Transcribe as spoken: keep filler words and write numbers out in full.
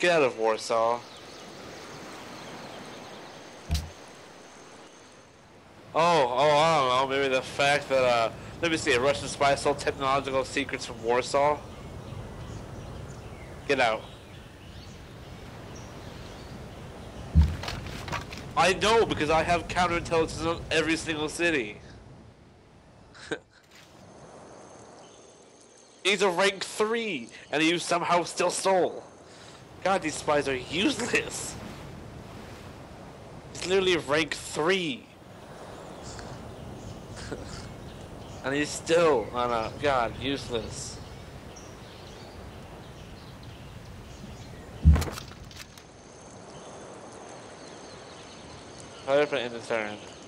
Get out of Warsaw. Oh, oh, I don't know. Maybe the fact that, uh, let me see, a Russian spy stole technological secrets from Warsaw. Get out. I know because I have counterintelligence on every single city. He's a rank three, and you somehow still stole. God, these spies are useless. He's literally rank three. And he's still on a god useless. Hurry up and end the turn.